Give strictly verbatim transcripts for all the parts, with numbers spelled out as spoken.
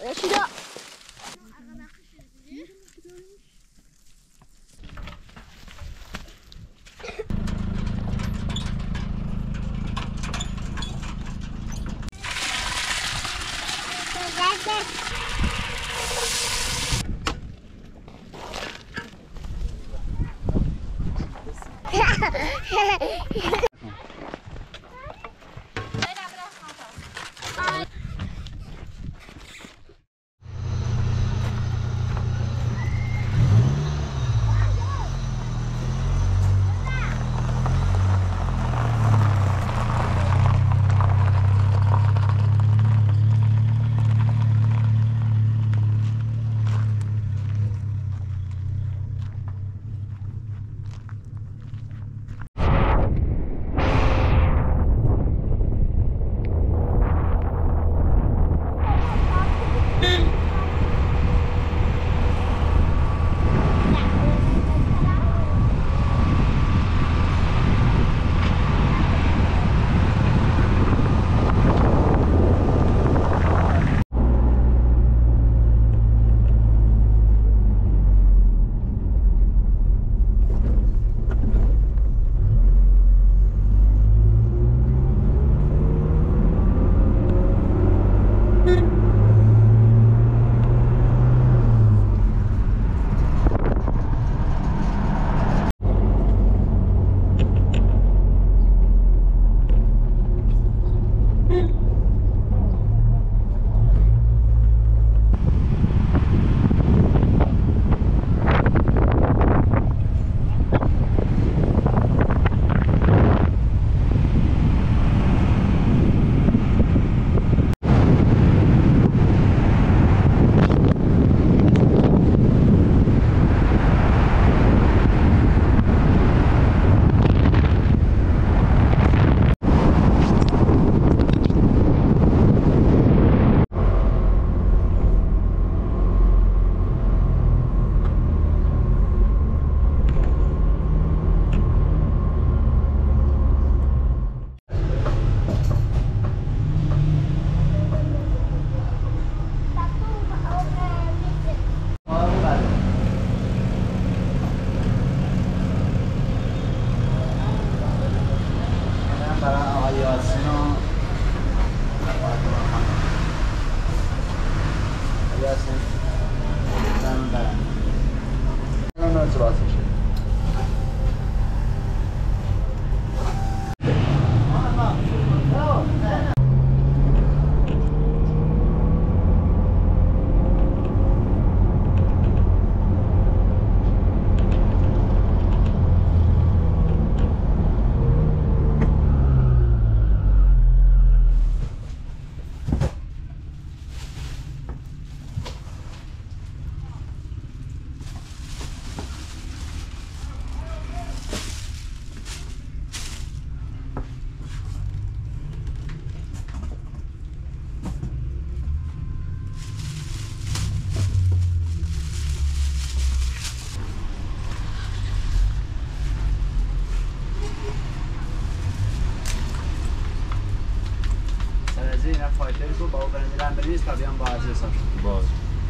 فایتر رو با او برندرم بریز تا بیان با عزیز حساب شد باز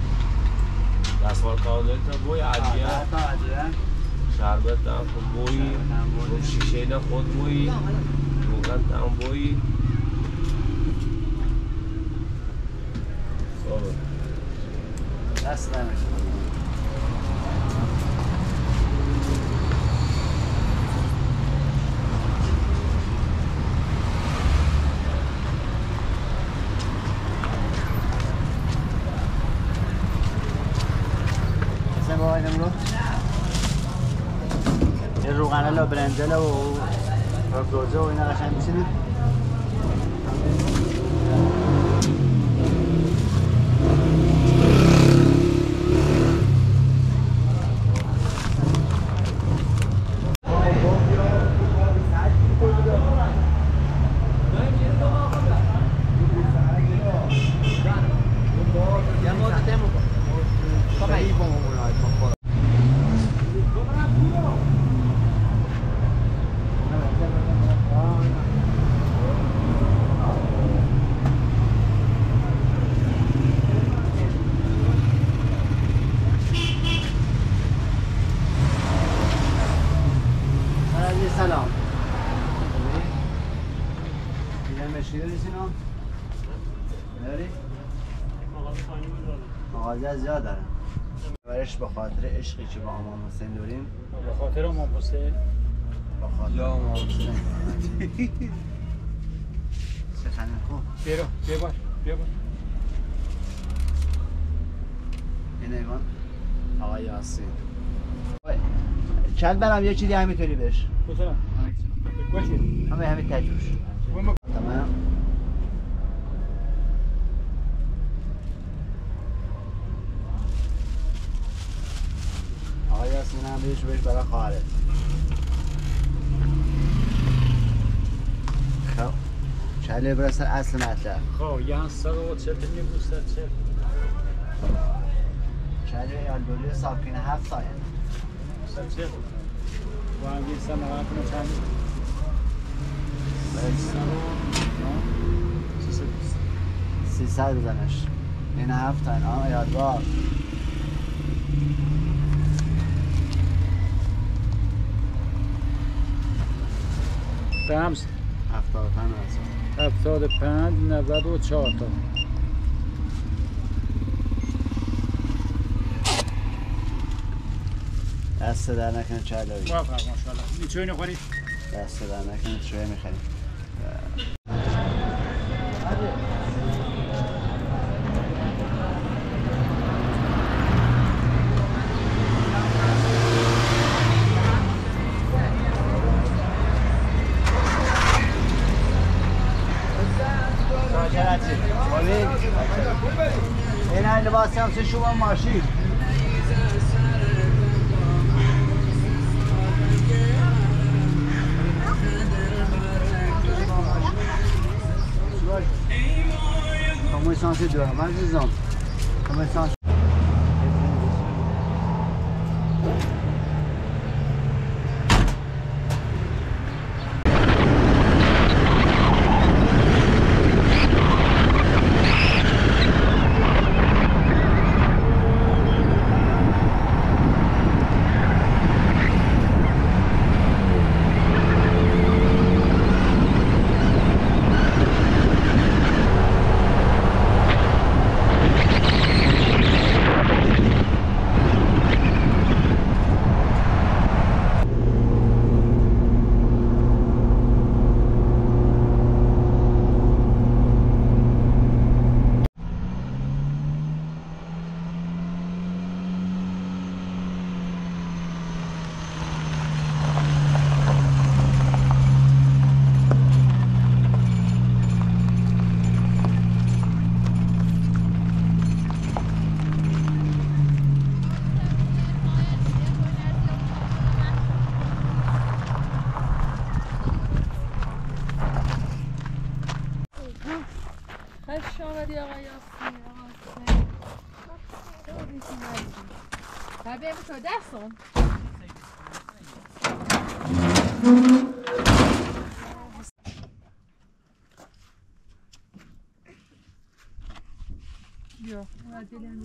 دستوار کار دارید تا بوی عجیه تا عجیه شربت هم خود بوی رو شیشه اینا خود بوی روغن هم بوی صابر دست نمیشه یه روغنه و برنجل و گوزه و اینا قشنگ می‌شینید علی سلام. دیدم مشکی داری سینا؟ داری؟ مغازه زیاد دارم. برش به خاطر عشقی که با امام حسین داریم. به خاطر امام حسین؟ به خاطر امام حسین. چه خنده خوب. بیا بیا باش بیا باش. این ایوان آقای یاسین. چند برم یه چیزی همینطوری بهش. بسرعه. باشه. همه همین تجربش. تمام. آقای یاسین هم بهش بهش برای خواهرت. خب چله برسن اصل مطلب. خب یه صد و چهل میلیون دوست چهل. چله یالبولی ساکن هفت ساین. صد چهل. و هم یه سه نوع کنه چند؟ سیصد بزنش. این هفت ساین آه یادگار. رمز هفتاد و پنج هست. هفتاد و پنج نود و چهار تا. دست در نکنه چای داری. موفق ماشاءالله. این چای نخوری؟ دست در نکنه چای میخریم. این های لباسی هم سه شما ماشین Comment est censé de la maison? Comment est censé? خوش آمدی آقای یاسین. Tabii mi ödersin? Yok, hadi lan.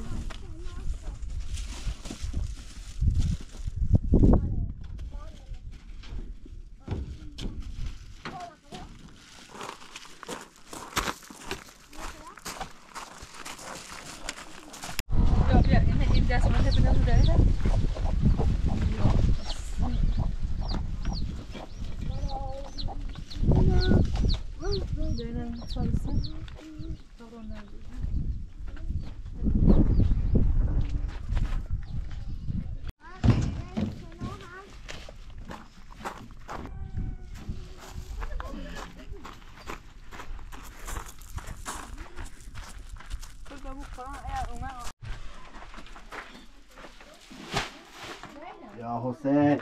Ya José.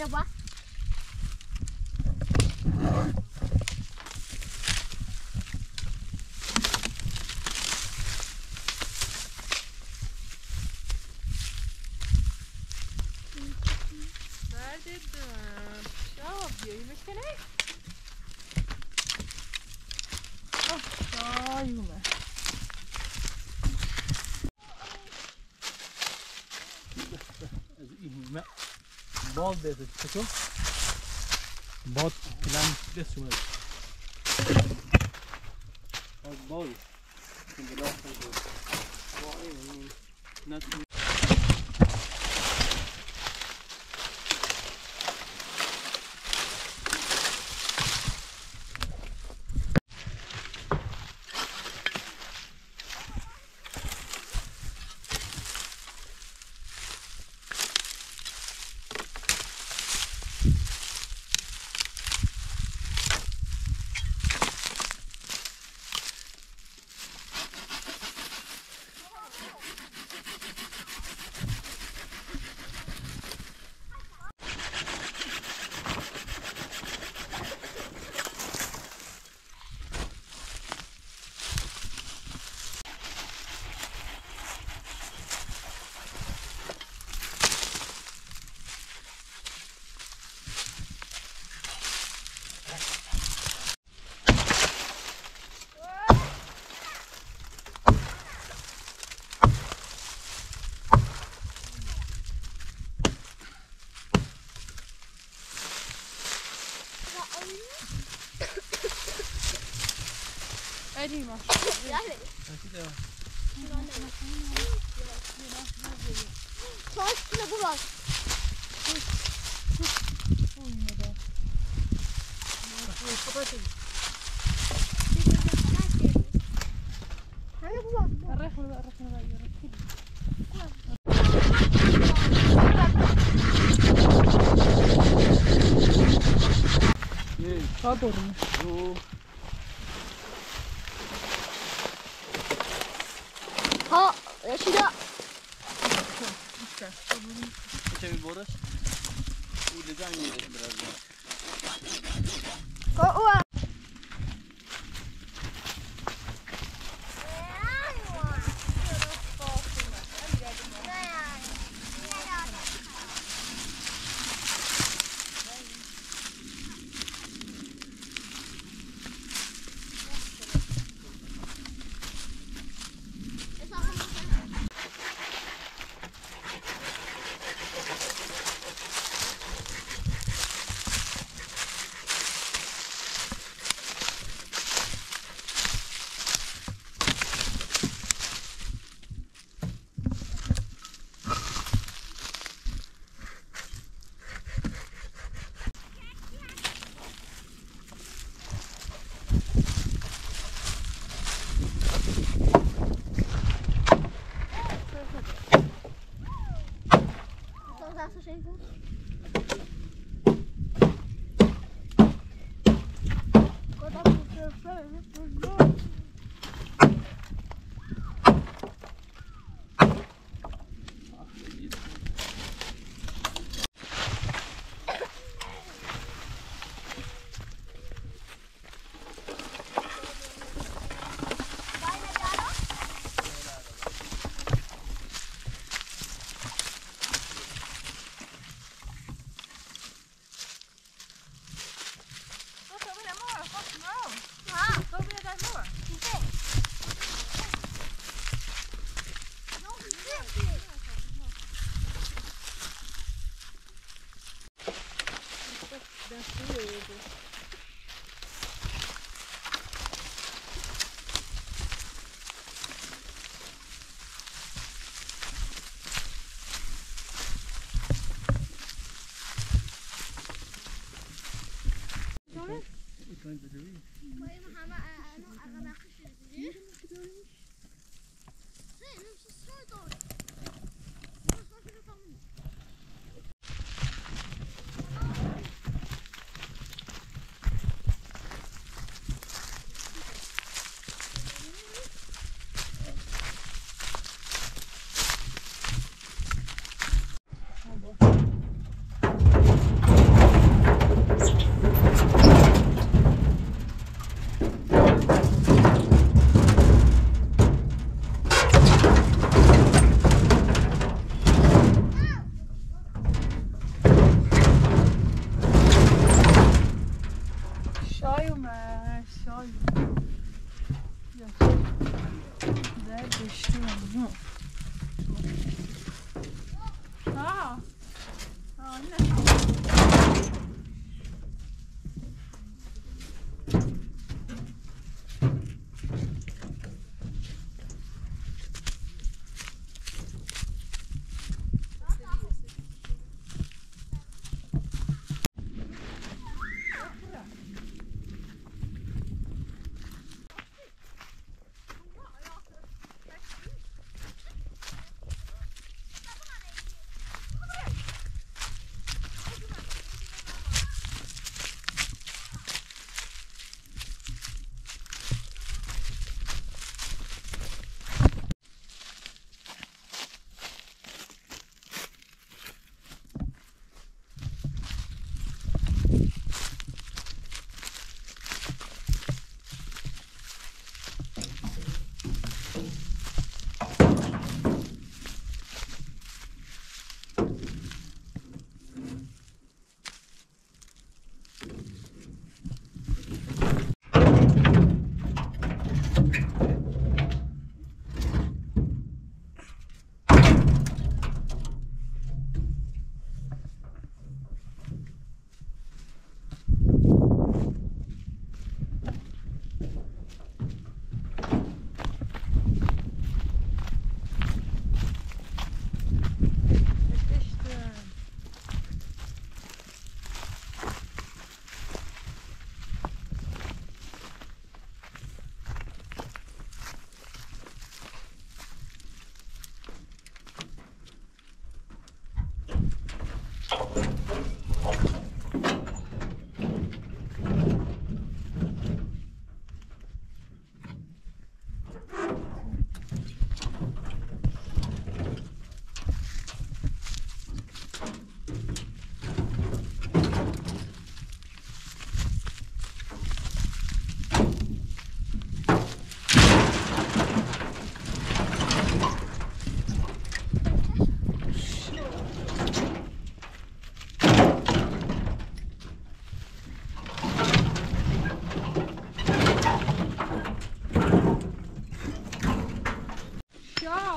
Merhaba. Ver dedim. Ya yapıyor. Yemesene. Ah, ya yume. این باد بده چطور باد پلان دست شد باد باد این بلاد شد وای نه Eddie var. Sağ üstüne bu var. Uyumadı. Kapatın. Hani bu var? Arrahını arrahını ver. Hadi oğlum. Ha, yaşıda. کمی برش او لجان میره biraz daha. O o.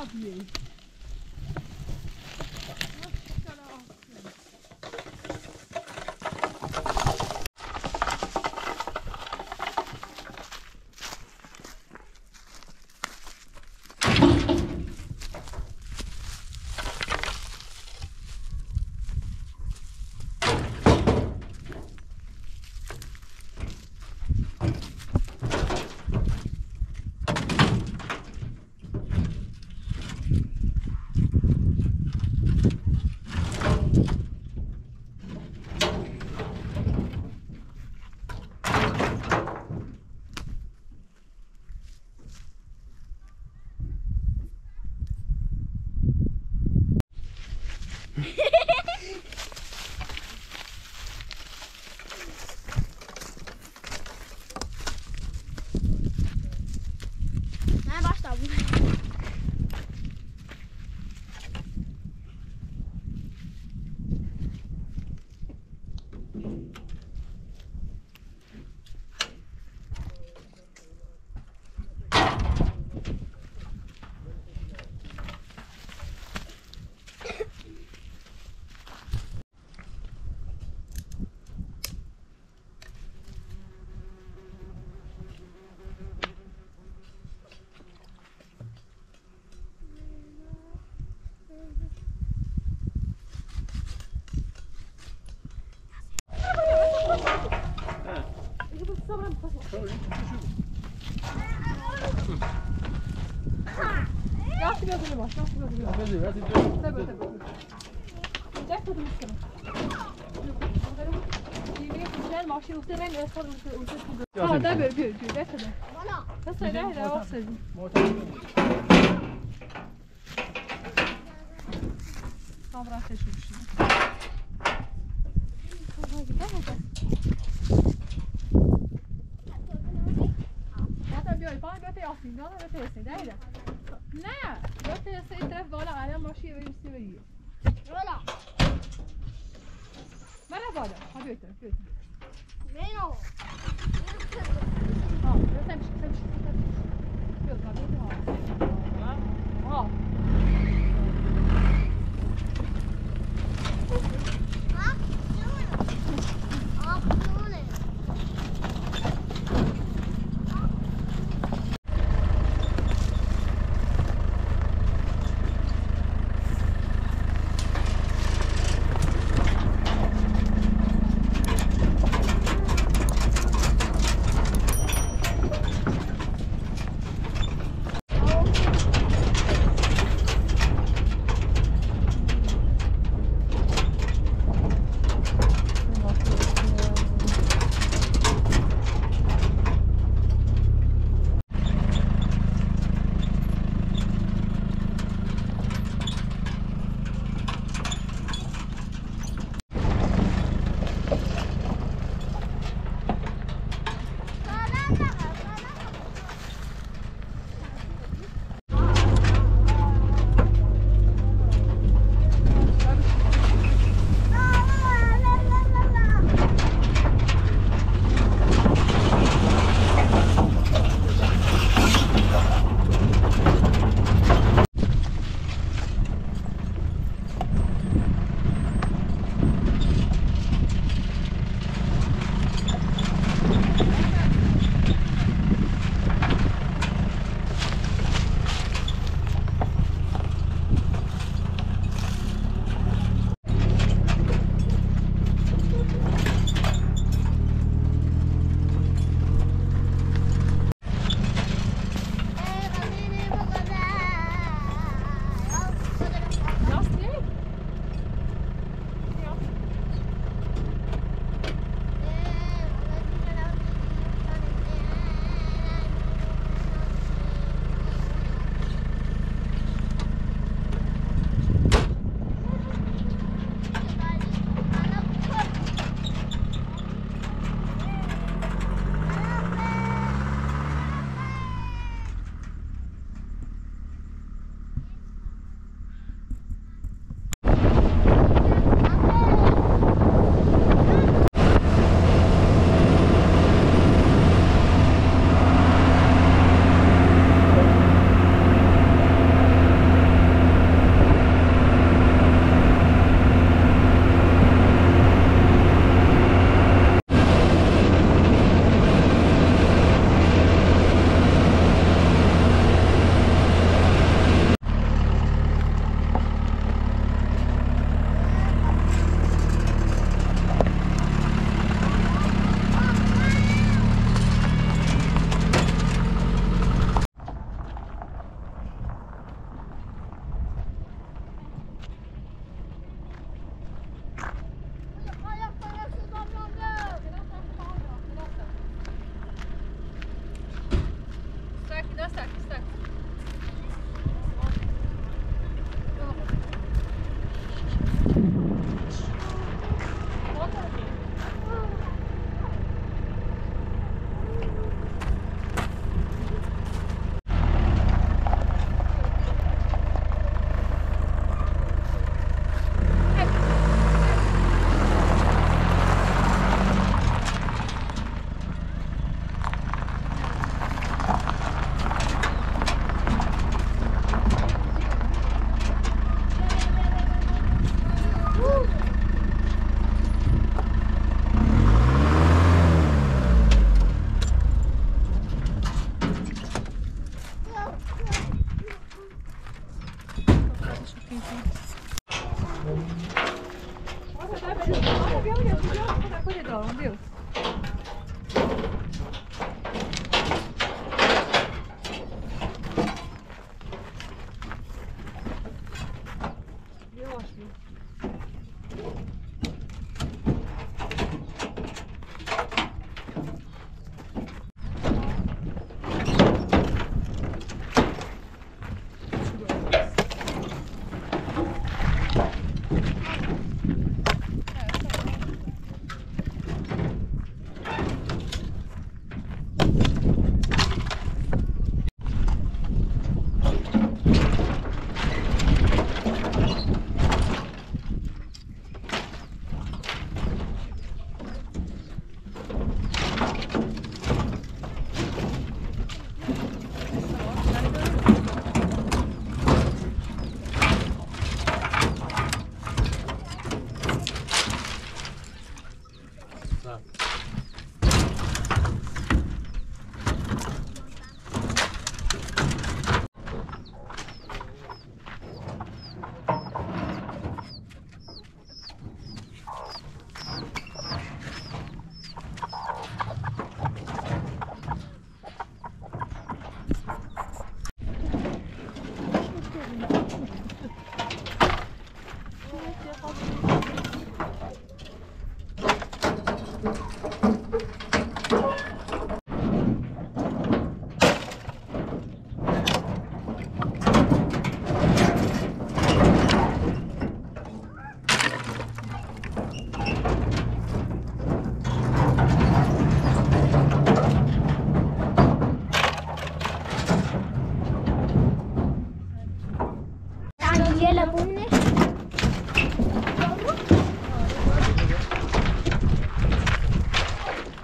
آبیه Ne başla bu. Yaxşı gözünü baş, yaxşı gözünü baş. Hadi hadi dur. Tabii tabii. Gidecek tabii üstüne. Yemeğe güzel maşın üstüne ben esar üstüne. Ha da böyle bir bir bekle. Bana. Nasıl öyle öyle olsun. Tam rahat yaşıyormuş şimdi. Hadi gidelim hadi. Zaten bir ay bana göte yapayım, bana göte yapayım değil mi? Ne? Göte yapayım, taraf bana alem maşıya ve üstüne veriyor. Bana. Bana bana, hadi götür, götür. Ben o. Ha, sen bir şey, sen bir şey, sen bir şey. Yok, hadi götür ha. Ha. Bak. Ah, bu ne?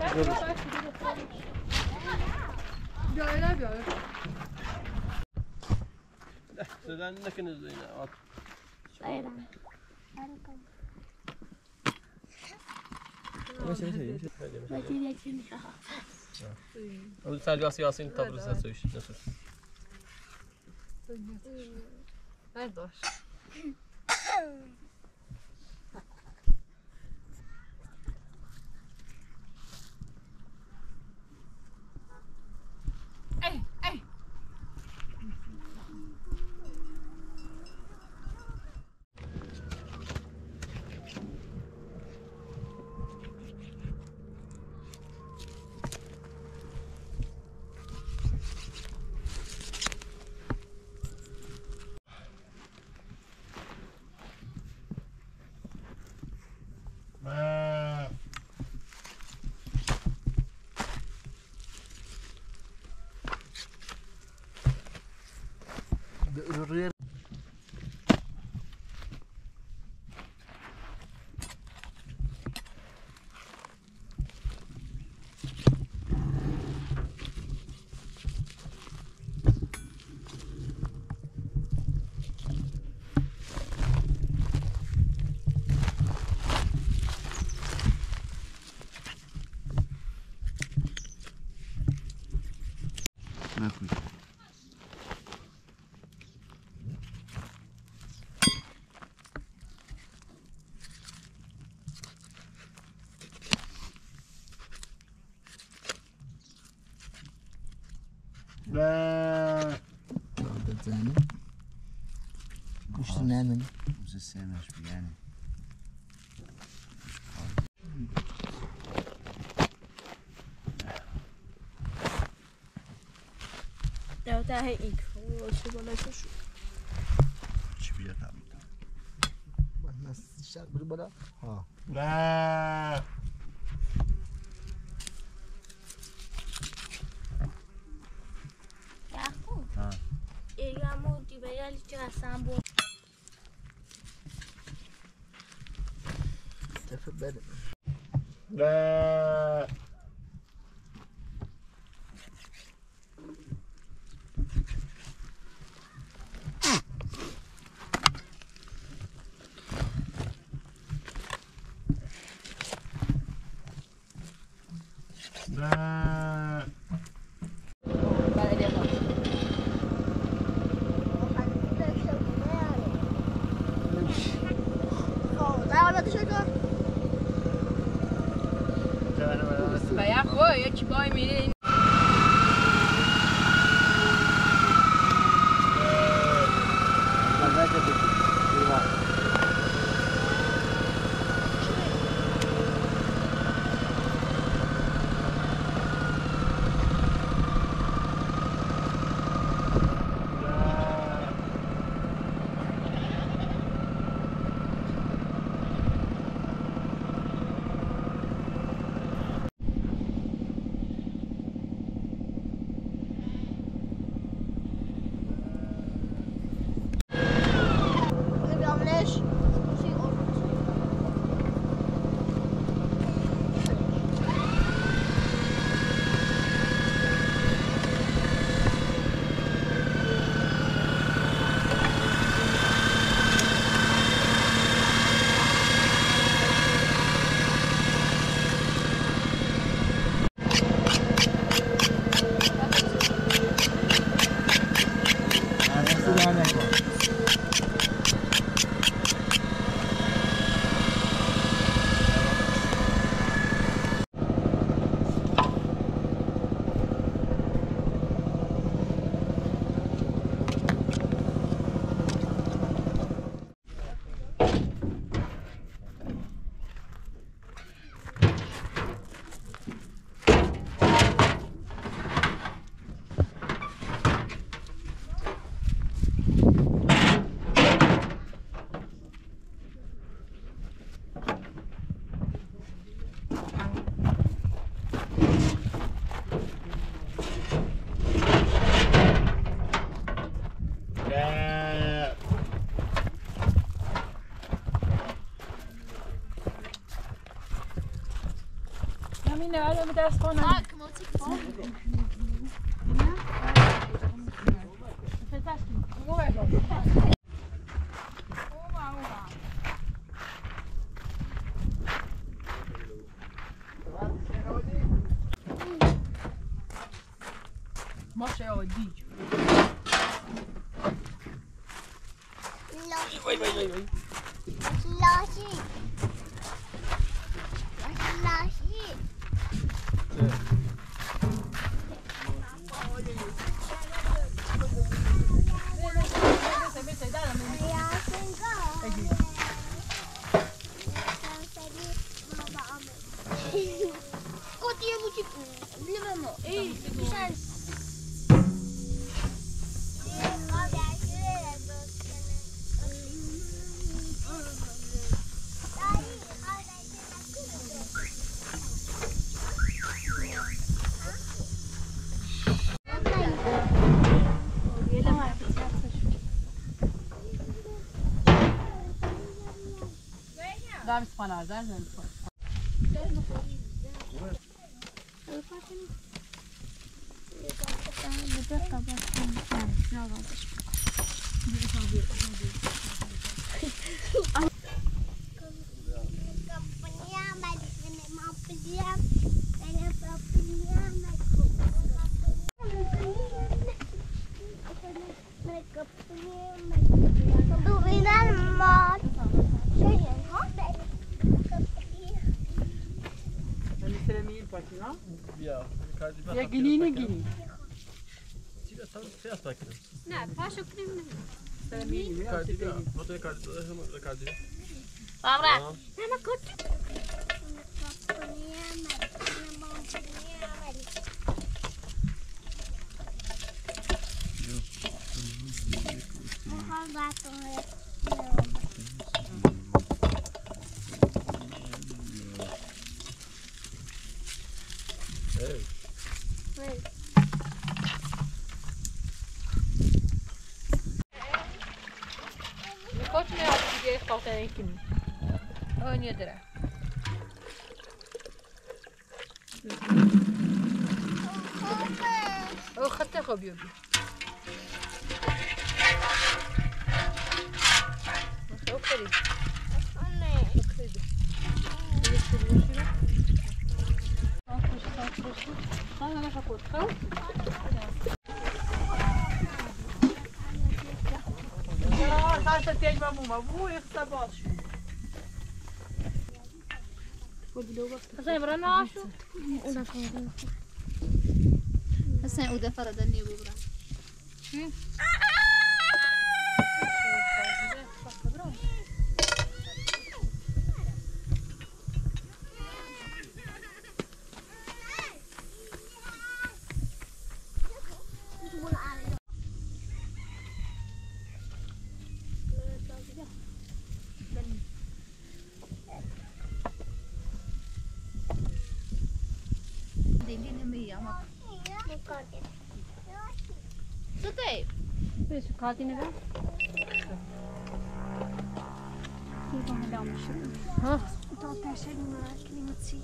بیاره بیاره صدن نکنه زینه آت Sayıdan. Bakın yakın. اون سالی سیاسی تابلو سویش نسوش برداشت ای ای بزنی گوشت نداری موزه سمش بیانی Ja, det är inte för så bara så. چی بیاد هم من شب برو بالا ها نه Yaku. Ha. Ega multi bayal cha sambo. دفعه بده نه نه و یه خواه یکی بای میره این Olha, me dá spawnen. Ah, kom op, tik på. Masz ją dziś. Oj, oj, oj, oj. Lassie. Lassie. Kot je moet je blijven maar. Hey, we zijn. Daar is van haar, daar zijn we. Ja, Ja, gini gini. Fast bakıyorum. Ne, paşa krim. Kardiga, fotoğrafı kardiga, hemen kardiga. Barbara. Mama kot. Evet. Kot ne yaptı diye kalkan ekin. Oynuyordur. O hatta koyuyor. Çok iyi. Anne. Hatta tek babama bu yoksa baş. Sen bana nasıl? Sen uda farada niye bu bura? Tutaj. Wiesz, karty nie wiem? Tylko nie dam się. Ha? To też nie ma klimacji.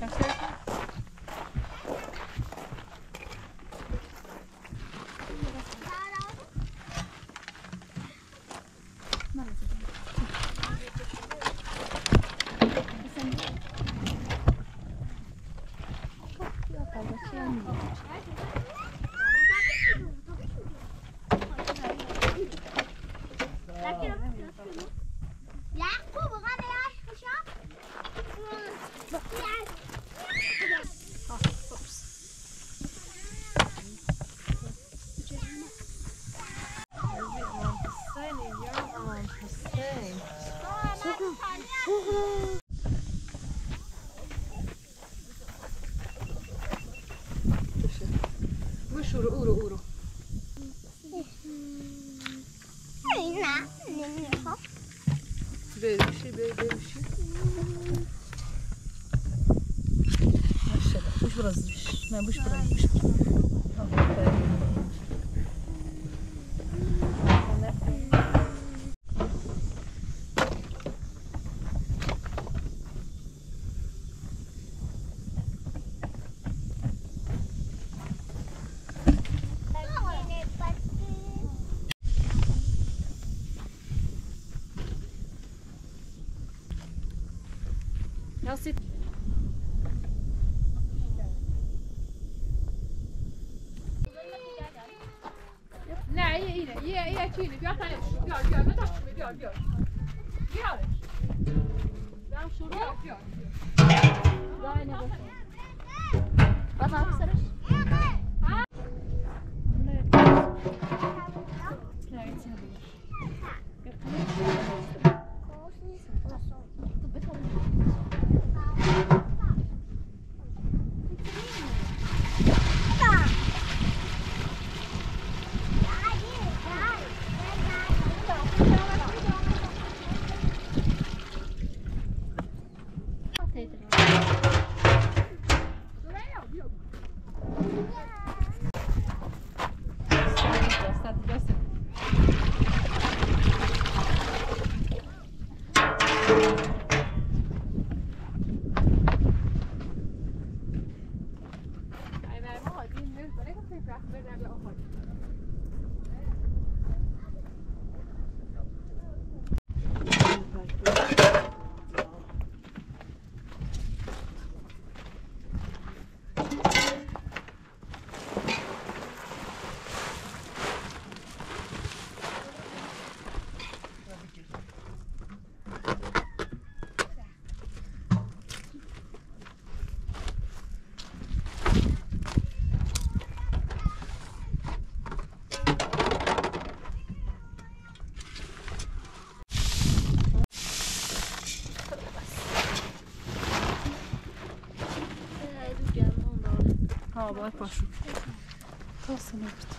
Uro, uro, uro. Böyle bir şey, böyle, böyle bir şey. Maşallah, buş burasıymış. Ben buş buraymış. راستید نه یه اینه یه یه چینه بیا تنش بیار بیار بتا بیار بیار بیارش دارم شروع بیار بیار دای نگاه باز هم سرش ها باید پاشو تا سنه برد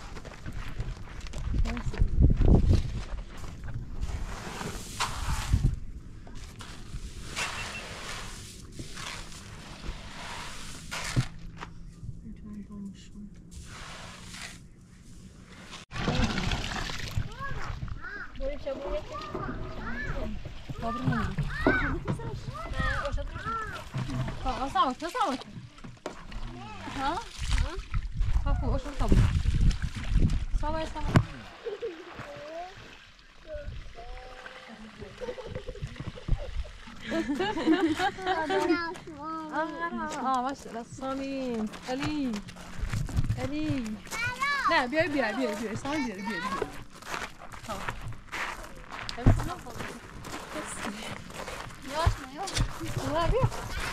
Passamos, passamos. Ha? Ha, få oss ta bort. Så var det samma. اه باشه رسامین علی علی نه بیای بیای بیای بیای سامی بیای بیای بیای ها یواش نه یواش نه بیا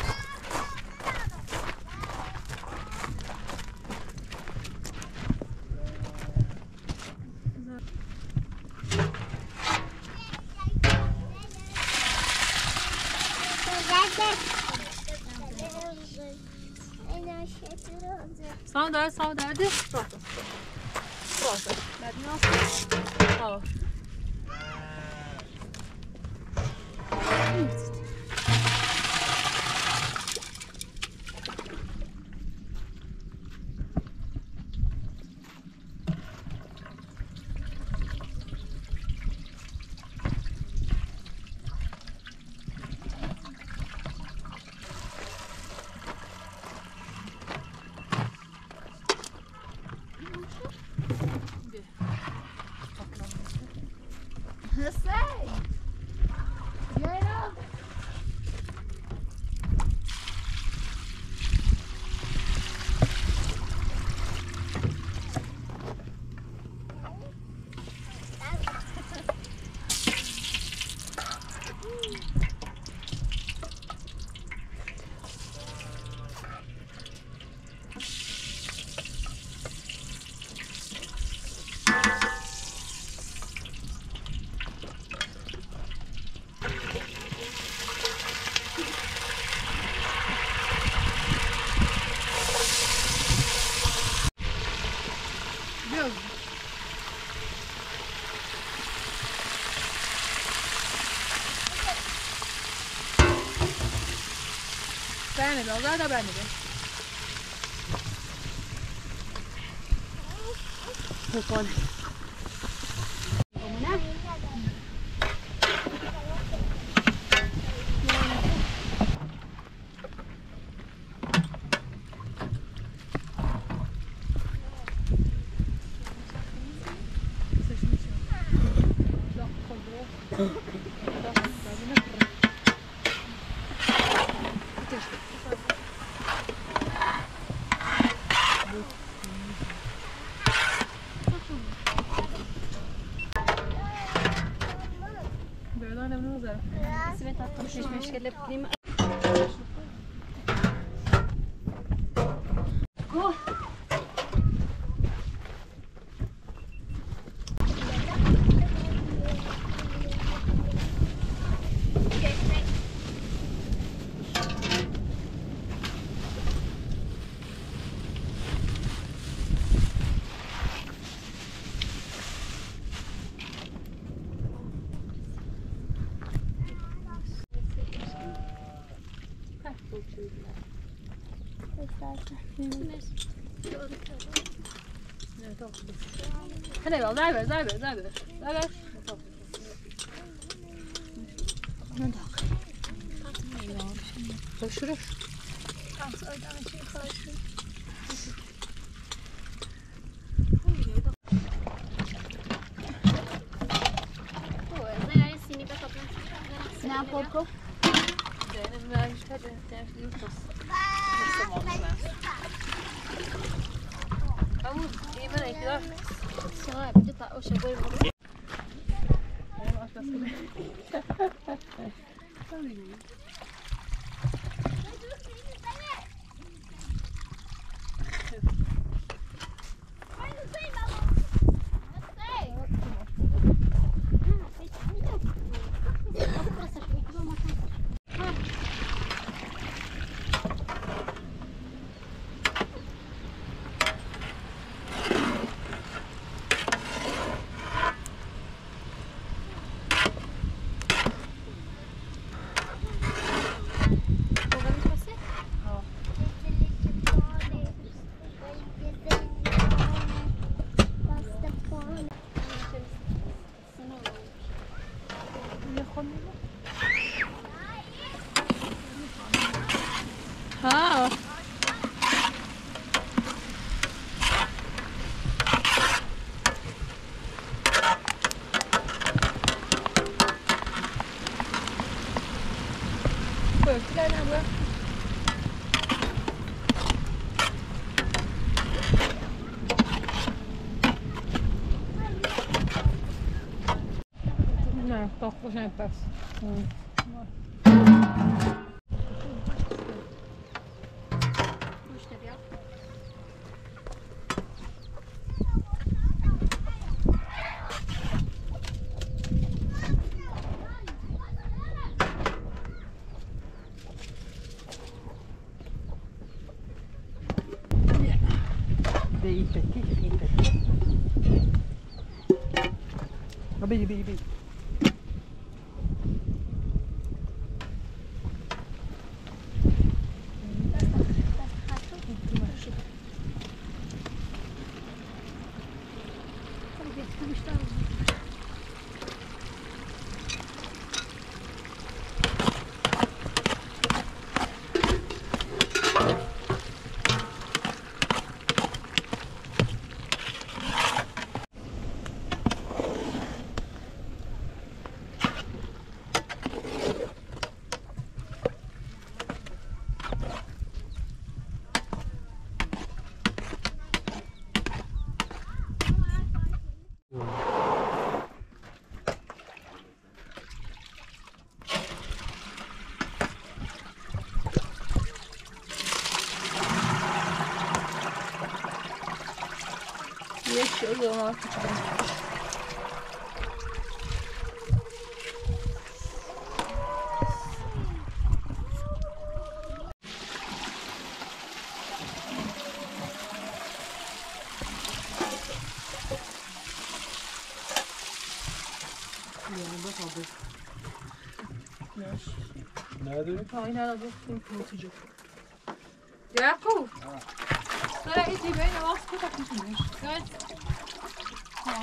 Sağ der, sağ derdi. Pronto. Pronto. Dadi nosso. Ó. Eu sei. E aí, não? Bene, lo guarda bene. Buon. مشكلة بنيمة هلا يلا زعبر زعبر زعبر زعبر شو نه پرکو زين ما مش هذا تعرف يوصل أول إيه ما نقدر سواء بتطلع أو شغل مرة ها لا لا لا لا tocco sempre Dei perché finta. Va bene, bene, bene. Jeszcze ulubiona. نداری؟ ها این الان بود تو جو. یعقوب. داره ایتی بین واسه که تکنیش. گاز. ها.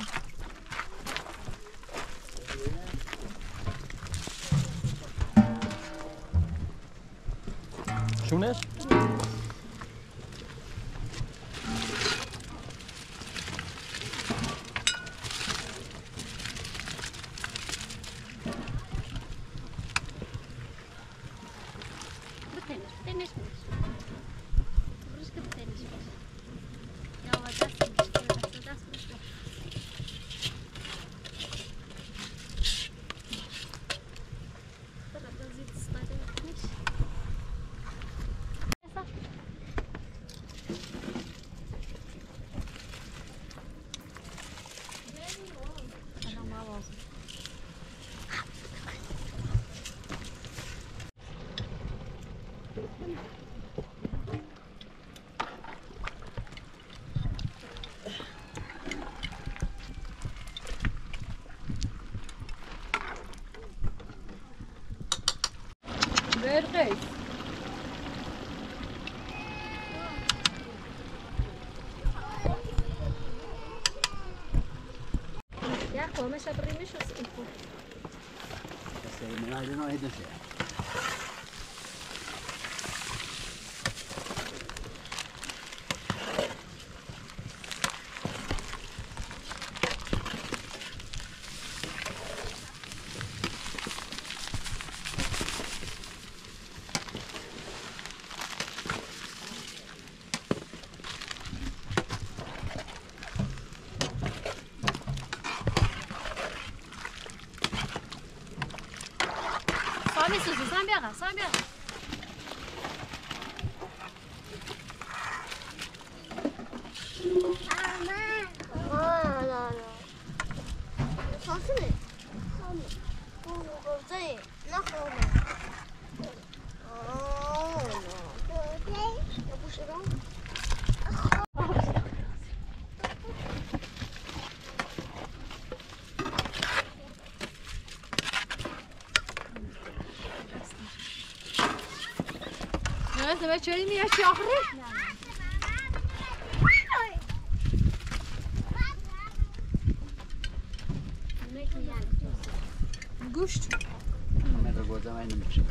شونش؟ Start Começa a primeira chance. بس المناجم ما يهدف يعني. Sami susu, sen bir yana, sen bir yana. Evet, evet, şöyle mi yaşıyor ahri? Guşt. من رو گوزم این نمیشه.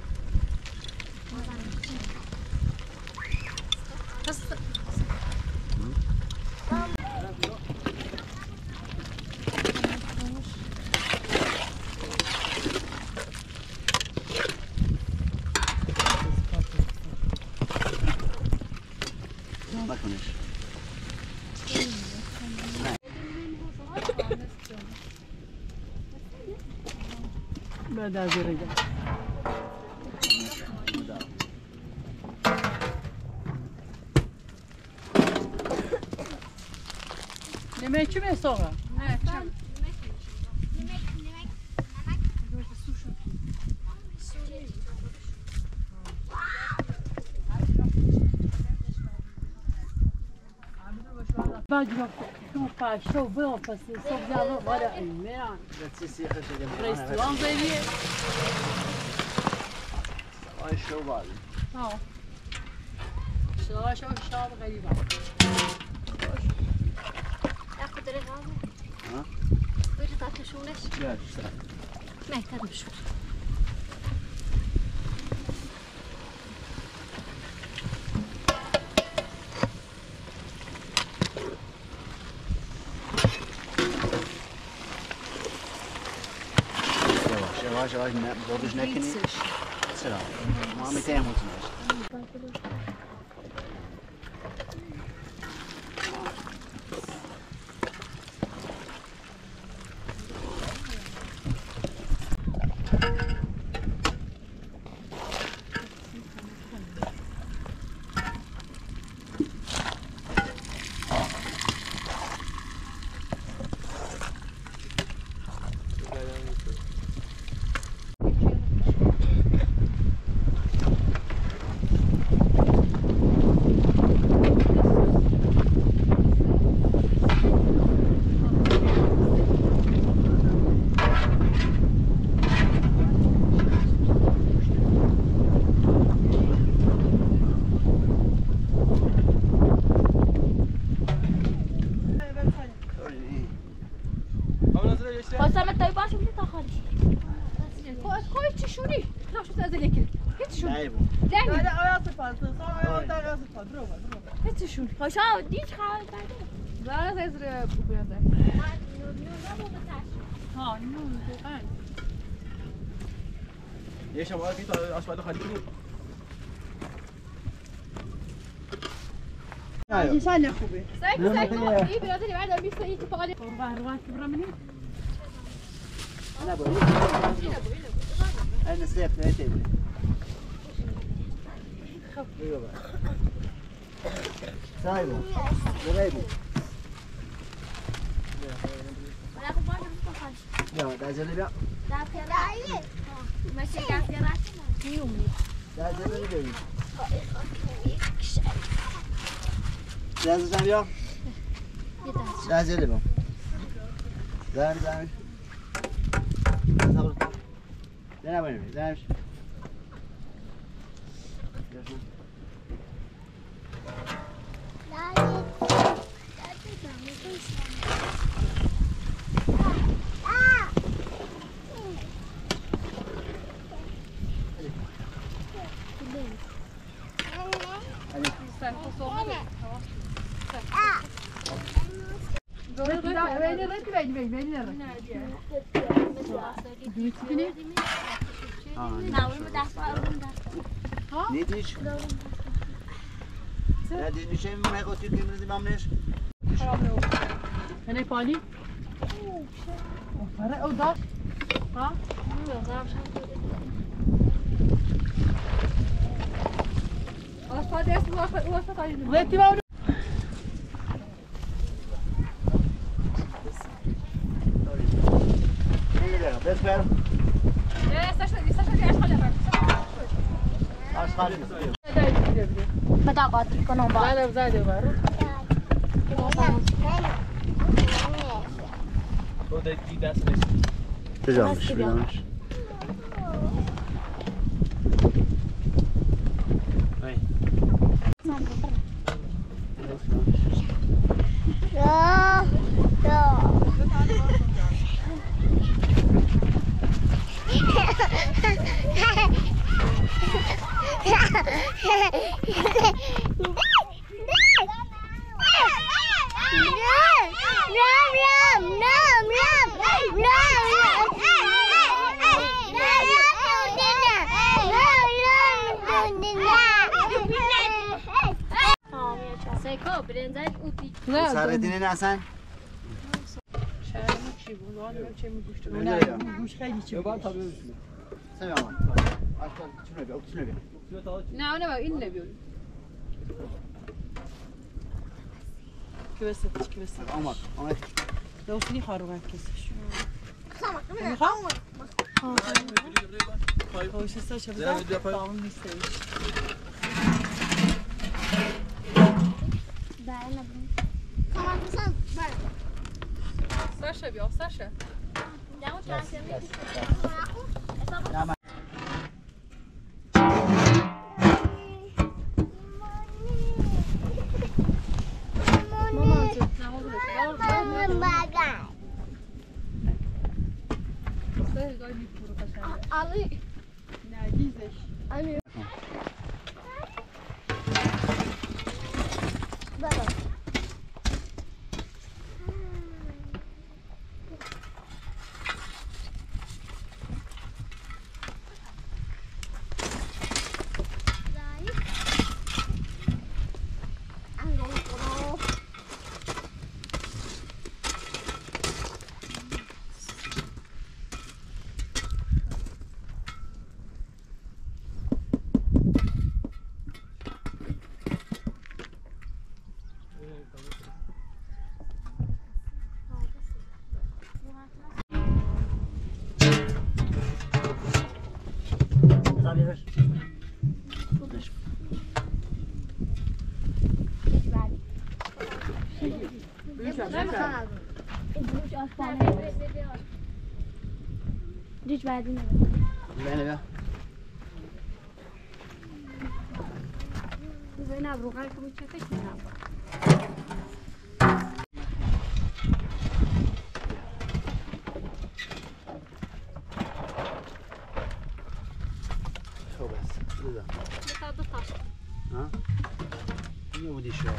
نکنش. بعد از دیگه Yemek mi sonra? Ne? Çam. Bagno, tu fai show bom, fazer só diabo, olha aí, né? بس سيخ شده. Restaurant böyle. آی شو بال. Ha. Şaş şaş şaş غريبة. Aku dari kamu. Ha? Böyle tatlı şuneş. Ya işte. Mehter bir şu. Yavaş yavaş yavaş ne boduş ne kini. Sıra. Mami teyem olsun. Pasame tayo ba siya dito kali? Koy çişuni. Ne şu tazele ekil. Hiç şu. Ne bu? Değil mi? ayası fazla, sonra ayağında ayası fazla. Dur bak, Hiç şu. Hoşa, diç kal tayo. Zaten ezre bu yerde. Ha, ne oldu? Ben. یه شما که تا آشپزخونه خالی کنید. Hadi sen ne kubi? Sen sen iyi biraz da verdim bir sayı falan. Kurban, kurban kibra mı? أنا بقول أنا سيف ثلاثة أيوة بقى سايبه جريبه Wala ko ba nang pakal? يا ده زلي بقى Dati ra. Masih dati ra. Yung. ده زلي بقى ده زلي بقى ده زلي بقى ده ده ده نه بنوی ده نمیشه وين ركب وين وين وين Ne diş? Ne diş nişe mi ne koyuyor kimse mamneş? هنا بالي فرق وضغط ها خلاص فاضي اسمه وسط عليه غيرتي بقى بس بر لا استشهد استشهد ايش خلي اشغال بدا قاطي کنم با لا لا زاده برو O da iyi ders neyse. Güzelmiş, güzelmiş. Ay. Ya ya سرتینه نسن؟ شهرمون چی بود؟ آدم چه میگوشت؟ نه گوش خیلی چی بود؟ سلام. Aşkım, şuna bir, şuna bir. نه اونه با این نبیون که بسید که بسید Aman, aman. دوستنی خاروان کسش خوش استش بزن تمام نیستش Саша бил, Саша. Ali. Ne diyecek? Ali. Baba. دیج بعدی نه بله بیا زینا بروقای کمی چه فکر می‌کنم شو بس بذار بتا دو تا ها اینو بودی شو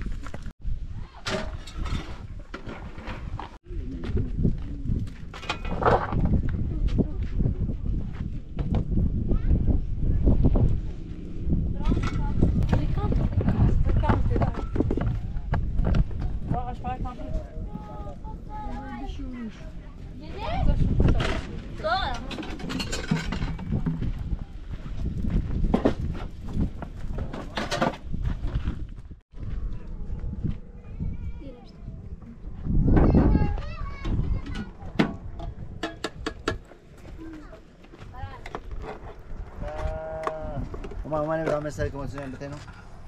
Uma uma lembra uma série que você lembra tem não?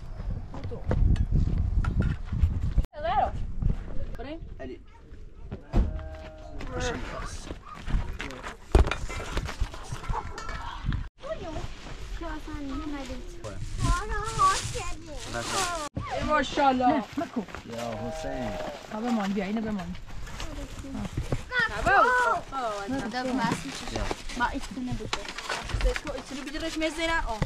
Galera, porém, Ali. Puxa. ماشاءالله ماكو يا حسين هذا مان بيعي نبي مان ده ماسي ما استنى بده شو يصير بيجرش مزينا اه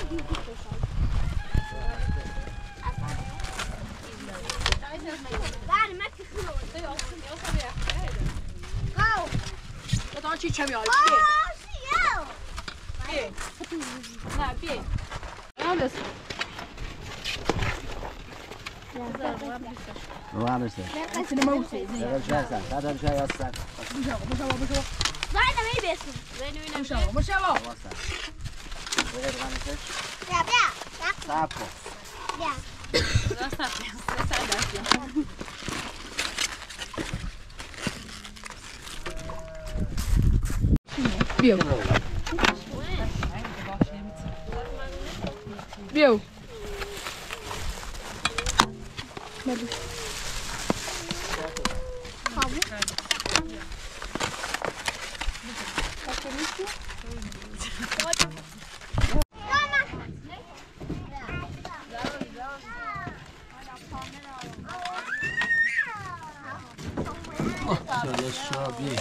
Dan ci ci abbiamo. Bie. Na, bie. Alles. رو هم رسه Seni mavse. دادم شای هستن دادم شای هستن Boşava, boşava, boşava. Zaten iyi besin. Ben öyle. Boşava, boşava. هستن بگه رو هم رسه Ya ya. صاحب کن Ya. Bio. Bio. شاید شابی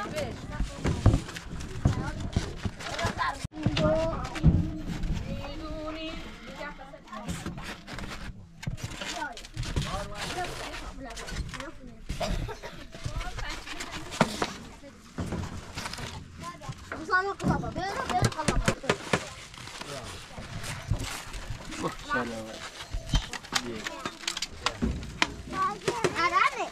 Sana kulaba. Böyle böyle kulaba. Arane.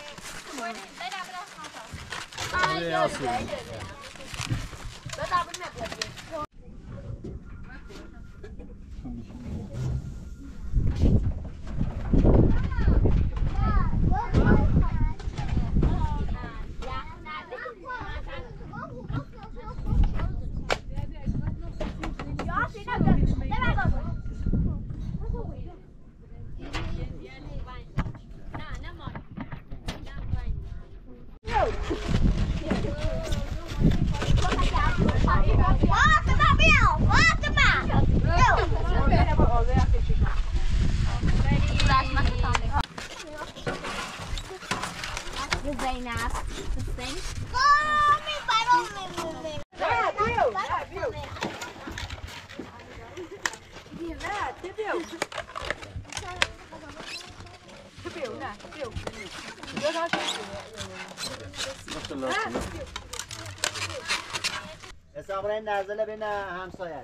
حساب را این نزله بین همسایه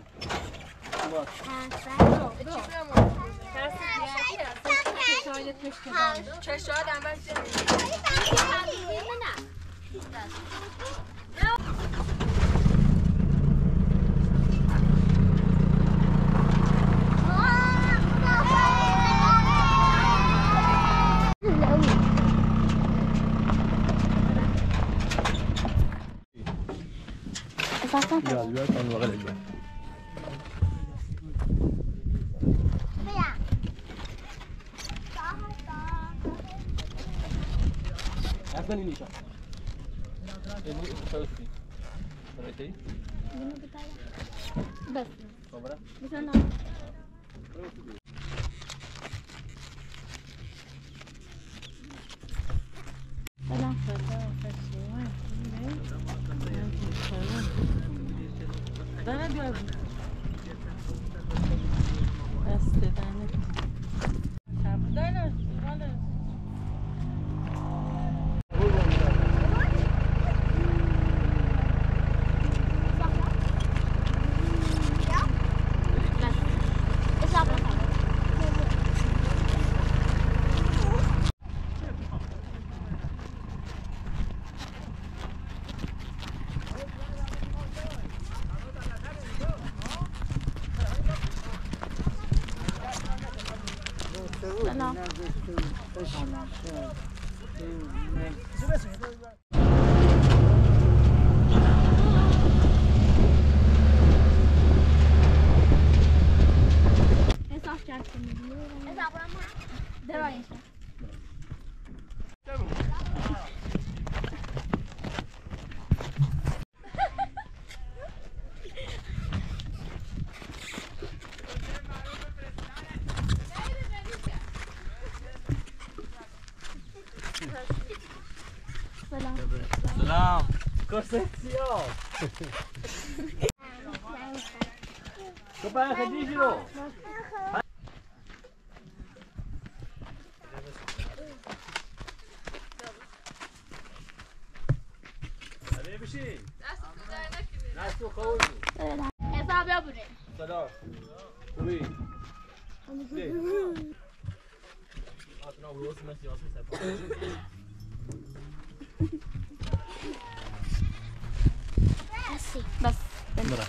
یاد بیاد آن واقع دیگه اصلا این نیشا این نیشا خالص بی برایتی؟ بس صبره؟ بسنا سلام دانه بیار بسته دانه دانه دانه سلام کورست سیاه Kopaya khadi shiro. Hadi bir şey. Nasıl kavur? Hesap yap buraya. Sada. Uy. Ne? Atına vuruyorsun nasıl yapıyorsun sen? بس برا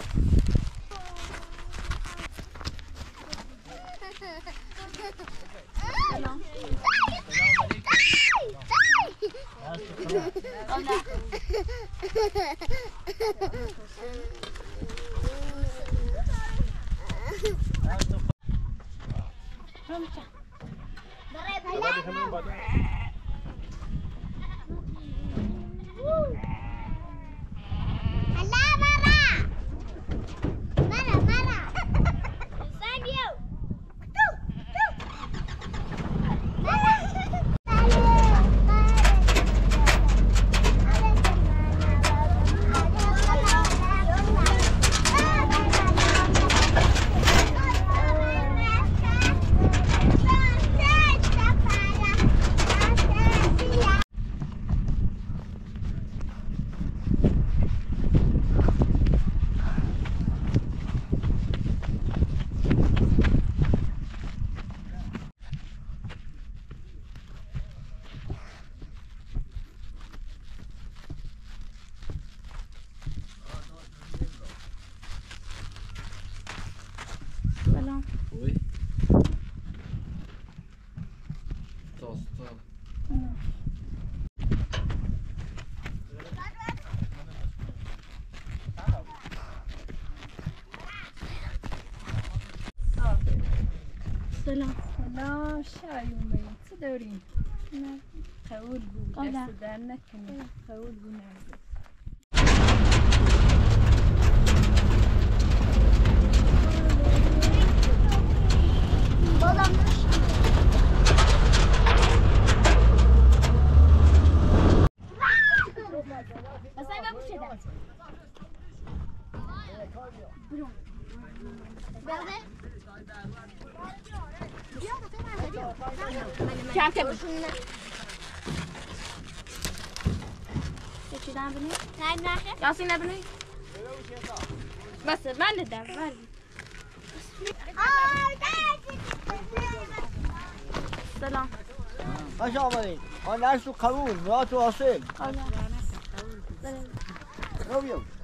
سلام Uy. Tosta. سلام سلام شايومي تدورين قول بو قولها. دست در نکنی قول بو نرده بازم بس این بپوشه دست برون برده کم که بشونه چی دارم بنی؟ نه نخیر یاسی نبنی؟ بس من در بردی سلام باش آمدین آن نرس و قبول مرات و حاصل سلام رو بیام